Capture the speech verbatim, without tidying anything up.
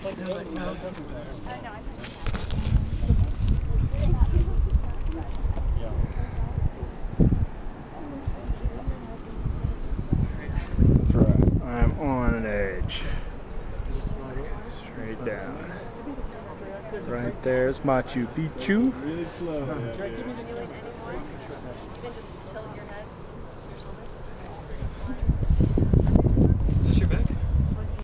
like, no, it doesn't matter. That's right. I'm on an edge. Straight down. Right there's Machu Picchu. Really slow. Can you even do it anymore? You can just tilt your head.